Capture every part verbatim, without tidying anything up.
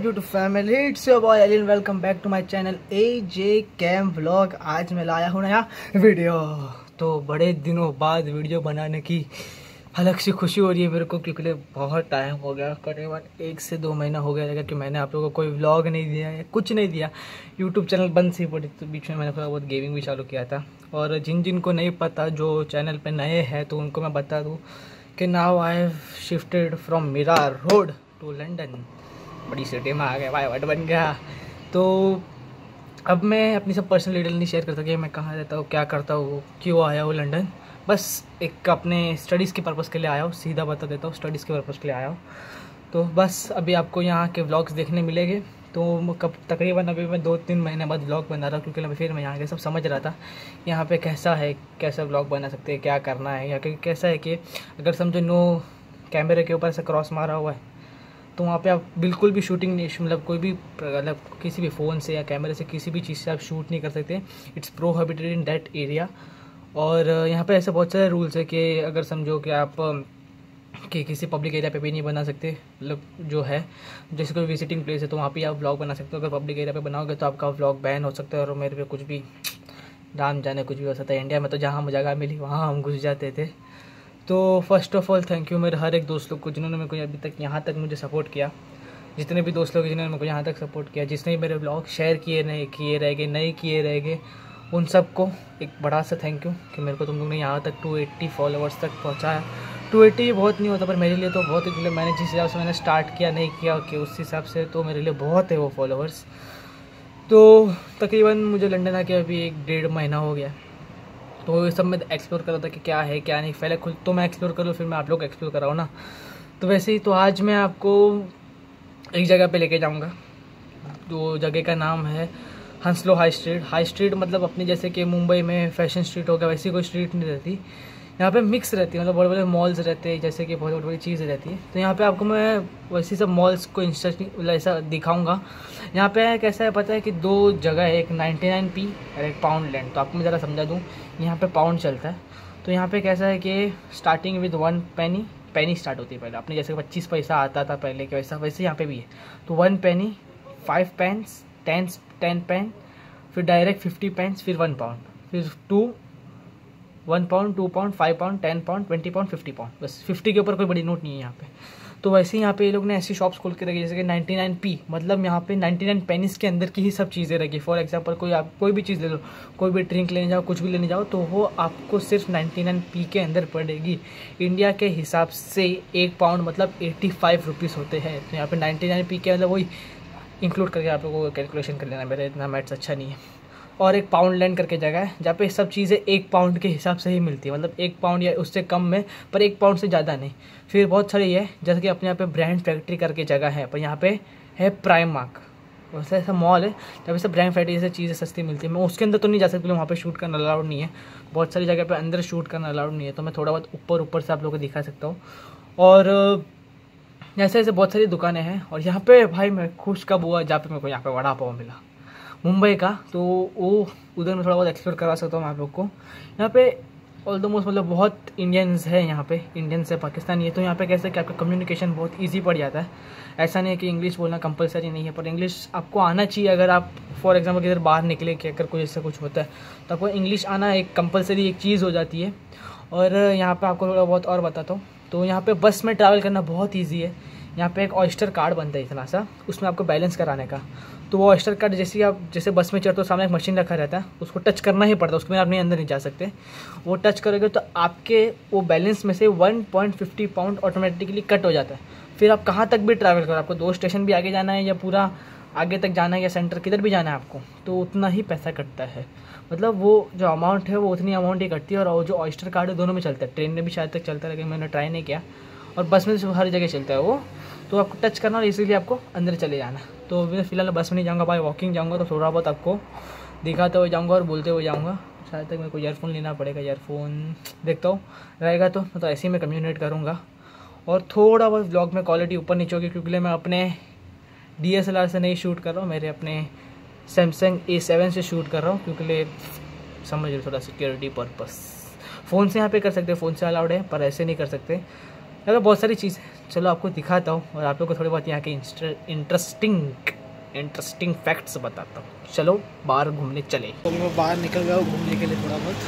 YouTube family, it's your boy Aleenn. Welcome back to my channel A J Cam Vlog। आज मैं लाया हूँ नया वीडियो। तो बड़े दिनों बाद वीडियो बनाने की अलग सी खुशी हो रही है मेरे को, क्योंकि बहुत टाइम हो गया, करीबन एक से दो महीना हो गया कि मैंने आप लोगों को कोई व्लॉग नहीं दिया है, कुछ नहीं दिया। यूट्यूब चैनल बंद सी पड़ी, तो बीच में मैंने थोड़ा बहुत गेमिंग भी चालू किया था। और जिन जिन को नहीं पता, जो चैनल पे नए हैं, तो उनको मैं बता दूँ कि now I have shifted from Mira road to London. बड़ी सिटी में आ गया, भाई वट बन गया। तो अब मैं अपनी सब पर्सनल डिटेल नहीं शेयर कर सके, मैं कहाँ रहता हूँ, क्या करता हूँ, क्यों आया हूँ लंदन। बस एक अपने स्टडीज़ के पर्पज़ के लिए आया हूँ, सीधा बता देता हूँ, स्टडीज़ के पर्पज़ के लिए आया हूँ। तो बस अभी आपको यहाँ के व्लॉग्स देखने मिलेंगे। तो कब तकरीबन अभी मैं दो तीन महीने बाद व्लॉग बना रहा हूँ, क्योंकि फिर मैं यहाँ के सब समझ रहा था यहाँ पे कैसा है, कैसा व्लॉग बना सकते हैं, क्या करना है। या कैसा है कि अगर समझो नो कैमरे के ऊपर से क्रॉस मारा हुआ है, तो वहाँ पे आप बिल्कुल भी शूटिंग नहीं, मतलब कोई भी मतलब किसी भी फ़ोन से या कैमरे से किसी भी चीज़ से आप शूट नहीं कर सकते। It's prohibited in that area. और यहाँ पे ऐसे बहुत सारे रूल्स है कि अगर समझो कि आप कि किसी पब्लिक एरिया पे भी नहीं बना सकते, मतलब जो है जैसे कोई विजिटिंग प्लेस है तो वहाँ पे आप व्लॉग बना सकते हो। अगर पब्लिक एरिया पे बनाओगे तो आपका व्लॉग बैन हो सकता है। और मेरे पे कुछ भी राम जाने कुछ भी हो सकता है। इंडिया में तो जहाँ हमें जगह मिली वहाँ हम घुस जाते थे। तो first of all thank you मेरे हर एक दोस्त लोग को, जिन्होंने मेरे को अभी तक यहाँ तक मुझे सपोर्ट किया। जितने भी दोस्त लोग जिन्होंने मेरे को यहाँ तक सपोर्ट किया, जिसने भी मेरे ब्लॉग शेयर किए नहीं किए रह गए नहीं किए रह गए, उन सबको एक बड़ा सा थैंक यू कि मेरे को तुम लोग ने यहाँ तक टू एट्टी फॉलोअर्स तक पहुँचाया। टू एट्टी बहुत नहीं होता, पर मेरे लिए तो बहुत ही, मतलब मैंने जिस हिसाब से मैंने स्टार्ट किया नहीं किया कि उस हिसाब से तो मेरे लिए बहुत है वो फॉलोअर्स। तो तकरीबन मुझे लंदन आके अभी एक डेढ़ महीना हो गया। तो ये सब मैं एक्सप्लोर कर रहा था कि क्या है क्या नहीं। पहले खुद तो मैं एक्सप्लोर करूँ, फिर मैं आप लोग को एक्सप्लोर कराऊँ ना। तो वैसे ही तो आज मैं आपको एक जगह पे लेके जाऊँगा। तो जगह का नाम है Hounslow high street. High street मतलब अपनी जैसे कि मुंबई में फैशन स्ट्रीट हो गया, वैसी कोई स्ट्रीट नहीं रहती यहाँ पे, मिक्स रहती है। मतलब बड़े बड़े मॉल्स रहते हैं, जैसे कि बहुत बड़ी बड़ी चीज़ें रहती है। तो यहाँ पे आपको मैं वैसी सब मॉल्स को इंस्टेंट मतलब ऐसा दिखाऊंगा। यहाँ पे कैसा है पता है कि दो जगह है, एक नाइन्टी नाइन पी और एक पाउंड लैंड। तो आपको मैं ज़रा समझा दूँ, यहाँ पे पाउंड चलता है। तो यहाँ पे कैसा है कि starting with one penny penny start होती है पहले, अपने जैसे पच्चीस पैसा आता था पहले के, वैसा वैसे यहाँ पे भी है। तो one penny, five pence, ten ten pence, फिर डायरेक्ट फिफ्टी पेन्स, फिर वन पाउंड, फिर two one pound, two pound, five pound, ten pound, twenty pound, fifty pound. बस फिफ्टी के ऊपर कोई बड़ी नोट नहीं है यहाँ पे। तो वैसे ही यहाँ पे ये लोग ने ऐसी शॉप्स खोल के रखी जैसे कि नाइन्टी नाइन पी, मतलब यहाँ पे नाइन्टी नाइन पेनीस के अंदर की ही सब चीज़ें रखी। फॉर एग्जांपल कोई आप कोई भी चीज़ ले लो, कोई भी ड्रिंक लेने जाओ, कुछ भी लेने जाओ, तो वो आपको सिर्फ नाइन्टी नाइन पी के अंदर पड़ेगी। इंडिया के हिसाब से एक पाउंड मतलब एट्टी फाइव रुपीज़ होते हैं। तो यहाँ पे नाइन्टी नाइन पी के मतलब वही इंक्लूड करके आप लोगों को कैलकुलेशन कर लेना, मेरा इतना मैथ्स अच्छा नहीं है। और एक पाउंड लैंड करके जगह है जहाँ पे सब चीज़ें एक पाउंड के हिसाब से ही मिलती है, मतलब एक पाउंड या उससे कम में, पर एक पाउंड से ज़्यादा नहीं। फिर बहुत सारे ये जैसे कि अपने यहाँ पे ब्रांड फैक्ट्री करके जगह है, पर यहाँ पे है प्राइम मार्क, वैसा ऐसा मॉल है जहाँ पे सब ब्रांड फैक्ट्री जैसे चीज़ें सस्ती मिलती है। मैं उसके अंदर तो नहीं जा सकती, वहाँ पे शूट करना अलाउड नहीं है। बहुत सारी जगह पे अंदर शूट करना अलाउड नहीं है, तो मैं थोड़ा बहुत ऊपर ऊपर से आप लोगों को दिखा सकता हूँ। और ऐसे ऐसे बहुत सारी दुकानें हैं। और यहाँ पे भाई मैं खुश कब हुआ जहाँ पे मेरे को यहाँ पे वड़ा पाव मिला मुंबई का, तो वो उधर मैं थोड़ा बहुत एक्सप्लोर करवा सकता हूँ आप लोग को। यहाँ पे ऑलमोस्ट मतलब बहुत इंडियंस है, यहाँ पे इंडियंस है, पाकिस्तानी है। तो यहाँ पे कैसे कि आपका कम्युनिकेशन बहुत इजी पड़ जाता है। ऐसा नहीं है कि इंग्लिश बोलना कंपलसरी नहीं है, पर इंग्लिश आपको आना चाहिए। अगर आप फॉर एग्जाम्पल किधर बाहर निकले कि अगर कोई ऐसा कुछ होता है तो आपको इंग्लिश आना एक कंपलसरी एक चीज़ हो जाती है। और यहाँ पर आपको थोड़ा बहुत और बताता हूँ। तो यहाँ पर बस में ट्रैवल करना बहुत ईजी है। यहाँ पे एक ऑयस्टर कार्ड बनता है इतना सा, उसमें आपको बैलेंस कराने का। तो वो ऑयस्टर कार्ड जैसे आप जैसे बस में चढ़ते हो, सामने एक मशीन रखा रहता है, उसको टच करना ही पड़ता है, उसके में आप नहीं अंदर नहीं जा सकते। वो टच करोगे तो आपके वो बैलेंस में से one point fifty pound automatically cut हो जाता है। फिर आप कहाँ तक भी ट्रैवल करो, आपको दो स्टेशन भी आगे जाना है या पूरा आगे तक जाना है या सेंटर किधर भी जाना है आपको, तो उतना ही पैसा कटता है। मतलब वो जो अमाउंट है वो उतनी अमाउंट ही कटती है। और वो जो ऑयस्टर कार्ड है दोनों में चलता है, ट्रेन में भी शायद तक चलता है, लेकिन मैंने ट्राई नहीं किया। और बस में हर जगह चलता है वो, तो आपको टच करना और इसीलिए आपको अंदर चले जाना। तो मैं फिलहाल बस में नहीं जाऊँगा भाई, वॉकिंग जाऊँगा। तो थोड़ा बहुत आपको दिखाते हुए जाऊँगा और बोलते हुए जाऊँगा। शायद तक मेरे को ईयरफोन लेना पड़ेगा, ईयरफोन देखता हूँ रहेगा तो तो ऐसे ही मैं कम्युनिकेट करूँगा। और थोड़ा बहुत ब्लॉग में क्वालिटी ऊपर नीचे होगी, क्योंकि मैं अपने डी एस एल आर से नहीं शूट कर रहा हूँ, मेरे अपने सैमसंग ए सेवन से शूट कर रहा हूँ, क्योंकि समझ लो थोड़ा सिक्योरिटी पर्पस। फ़ोन से यहाँ पे कर सकते हैं, फ़ोन से अलाउड है, पर ऐसे नहीं कर सकते। अगर बहुत सारी चीज़ चलो आपको दिखाता हूँ और आप लोग को थोड़ी बहुत यहाँ के इंटरेस्टिंग इंटरेस्टिंग फैक्ट्स बताता हूँ। चलो बाहर घूमने चले। तो मैं बाहर निकल गया हूँ घूमने के लिए थोड़ा बहुत।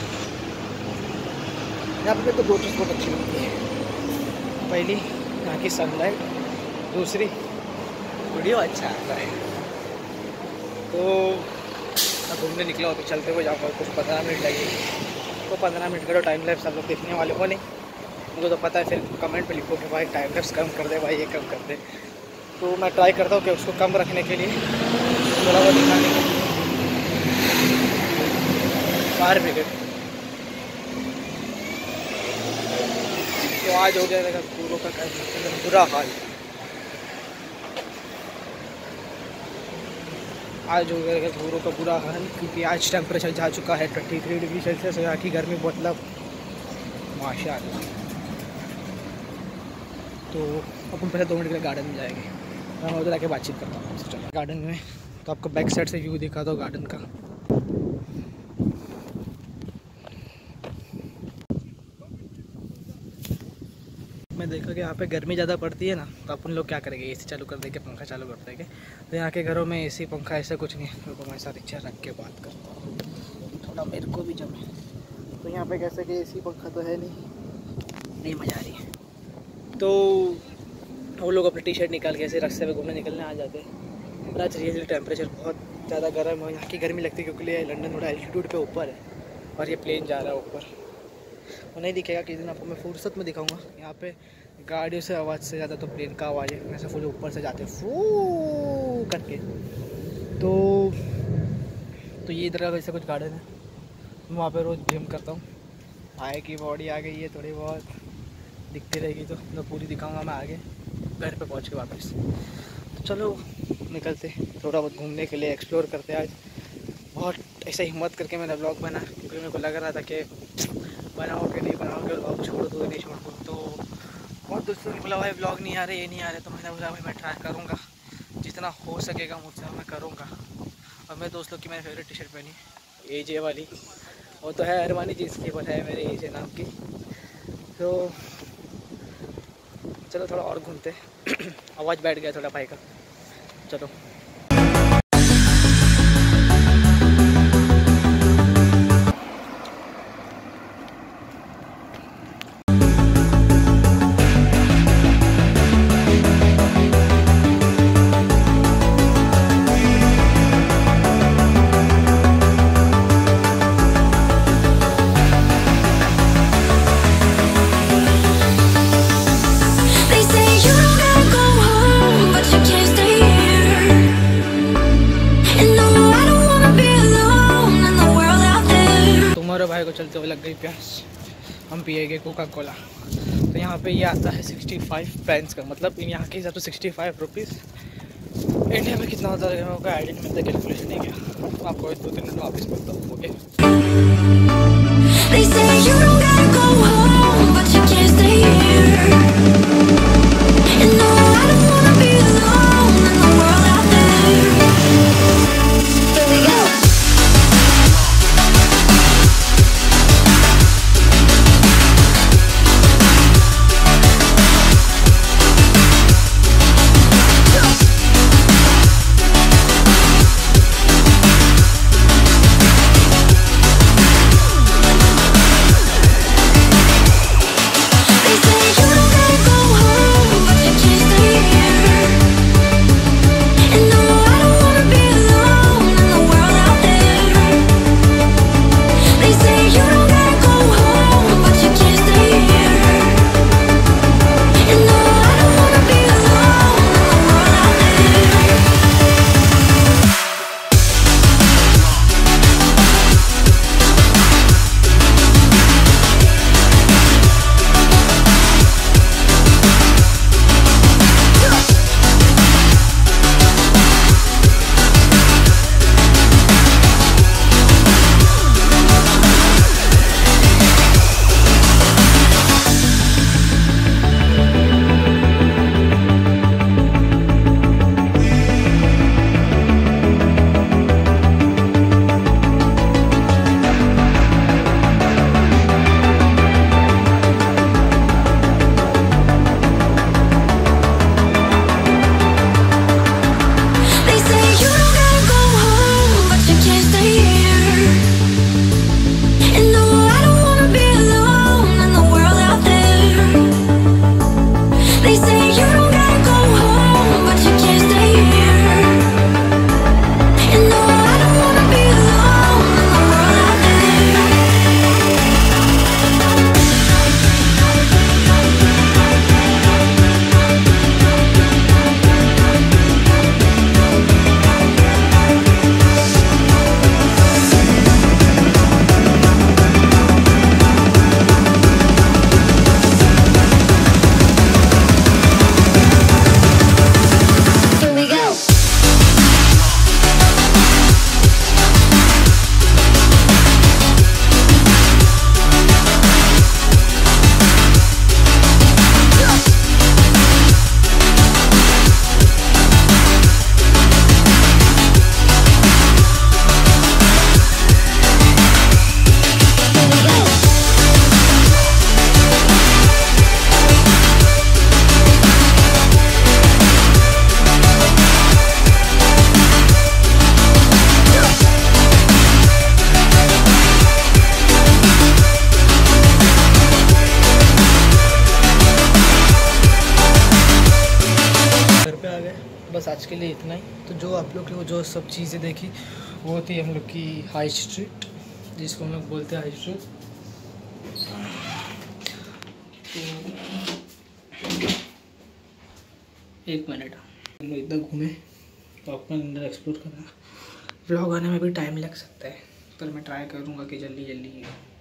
यहाँ पे तो दो चीज़ बहुत अच्छी लगती है, पहली यहाँ की सनलाइट, दूसरी वीडियो अच्छा आता है। तो मैं घूमने निकला हूँ, तो चलते हुए जाऊँगा, कुछ पंद्रह मिनट लगेगी। तो पंद्रह मिनट का तो टाइम लैप्स आप लोग देखने वाले हो नहीं, मुझे तो पता है। फिर कमेंट पे लिखो कि भाई टाइम लैप्स कम कर दे, भाई ये कम कर दे। तो मैं ट्राई करता हूँ कि उसको कम रखने के लिए, थोड़ा बहुत दिखाने के लिए। फायर ब्रिगेड तो आज हो जाएगा पूरों का बुरा हाल। आज हो गया पूरों का बुरा हाल, क्योंकि आज टेम्परेचर जा चुका है तेईस डिग्री सेल्सियस। यहाँ की गर्मी मतलब माशाअल्लाह। तो अपन पहले दो मिनट के लिए गार्डन में जाएंगे, मैं उधर आके बातचीत करता हूँ आपसे। चलो गार्डन में, तो आपको बैक साइड से व्यू दिखा दो गार्डन का। मैं देखा कि यहाँ पे गर्मी ज़्यादा पड़ती है ना, तो अपन लोग क्या करेंगे, एसी चालू कर देंगे, पंखा चालू कर देंगे। तो यहाँ के घरों में एसी पंखा ऐसा कुछ नहीं है। तो मैं साथ इच्छा रख के बात करता हूँ, थोड़ा मेरे को भी जमे। तो यहाँ पे कैसे कि एसी पंखा तो है नहीं, नहीं मज़ा आ रही है। तो वो लोग अपनी टी शर्ट निकाल के ऐसे रास्ते में घूमने निकलने आ जाते हैं। आज रियली टेम्परेचर बहुत ज़्यादा गर्म है, यहाँ की गर्मी लगती है क्योंकि लंदन थोड़ा एल्टीट्यूड पे ऊपर है और ये प्लेन जा रहा है ऊपर। वो नहीं दिखेगा, किसी दिन आपको मैं फुर्सत में दिखाऊंगा। यहाँ पे गाड़ियों से आवाज़ से ज़्यादा तो प्लेन का आवाज़ है, ऐसे फुल ऊपर से जाते फू करके। तो तो ये इधर का वैसे कुछ गार्डन है, मैं वहाँ पे रोज़ जिम करता हूँ। आए की बॉडी आ गई है, थोड़ी बहुत दिखती रहेगी तो मैं पूरी दिखाऊंगा मैं आगे घर पे पहुँच के वापस। तो चलो निकलते थोड़ा बहुत घूमने के लिए, एक्सप्लोर करते। आज बहुत ऐसा हिम्मत करके मैंने ब्लॉग बना, क्योंकि मेरे को लग रहा था कि बनाओगे नहीं बनाओगे, ब्लॉग छोड़ दो नहीं छोड़ दो। तो बहुत दोस्तों ने बोला भाई ब्लॉग नहीं आ रहे, ये नहीं आ रहे। तो मैंने बोला भाई मैं ट्राई करूँगा, जितना हो सकेगा मुझसे मैं करूँगा। और मेरे दोस्तों की मैंने फेवरेट टी शर्ट पहनी, ए जे वाली, वो तो है अरमानी चीज़ की, पर है मेरे ए जे नाम की। तो चलो थोड़ा और घूमते आवाज़ बैठ गया थोड़ा भाई का। चलो भाई को चलते हुए लग गई प्यास, हम पिएंगे कोका कोला। तो यहाँ पे ये आता है सिक्सटी फाइव पेंस का, मतलब यहाँ के हिसाब से सिक्सटी फाइव रुपीज़। इंडिया में कितना होता है मेरे को आइडिया नहीं मिलता, कैलकुलेशन नहीं किया। आपको दो तीन मिनट वापस बोलता हूँ। ओके बनाई। तो जो आप लोग को जो सब चीज़ें देखी वो थी हम लोग की हाई स्ट्रीट, जिसको हम लोग बोलते हैं हाई स्ट्रीट। तो एक मिनट, हम लोग इतना घूमे तो आपको अंदर एक्सप्लोर करना, ब्लॉग आने में भी टाइम लग सकता है, पर मैं ट्राई करूँगा कि जल्दी जल्दी